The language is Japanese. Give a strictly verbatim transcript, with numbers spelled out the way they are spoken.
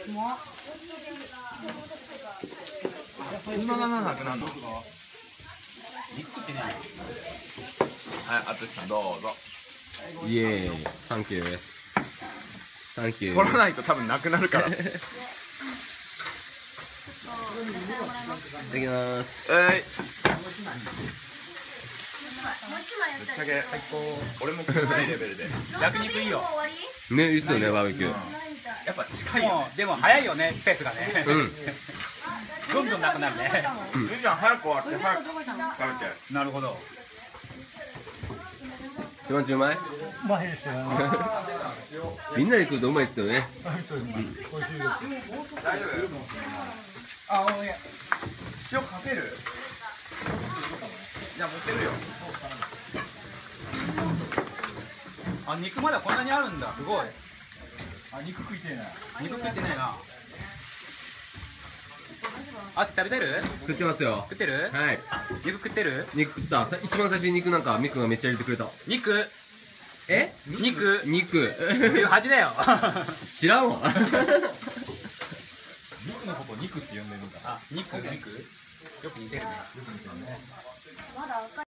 つまらなくなるの。 肉ってね。 はい、あつきさんどうぞ。 イエーイ、サンキューサンキュー。 取らないと多分なくなるから。 いただきます。 えい。 もう一枚やぶっったらちゃけ最高。俺も食いたいレベルで。 焼肉いいよ。 もう終わり？ ね、いいっすよね、バーベキュー。 ないみたい。 やっぱ近いよね。 もうでも早いよね、ペースがね。 うんどんどんなくなるね。 ゆうちゃん早く終わって早くどこ行ったの？ 食べて。 なるほど。 一番ちうまい。 うまいですよ。 みんなで食うとうまいっすよね。 美味しいです。 大丈夫？あ、おいや。塩かける？じゃあ持ってるよ。 あ、肉まだこんなにあるんだ。すごい。 あ、肉食いてえな。 肉食ってないな。あ、食べてる？ 食ってますよ。 食ってる？ はい。 肉食ってる？ 肉食った。さ一番最初に肉なんかミクがめっちゃ入れてくれた。 肉。 え？ 肉。 肉。 いう恥だよ。 知らんわ。 肉のこと肉って呼んでるんだ。 あ、肉肉。よく似てるね。 まだ赤い。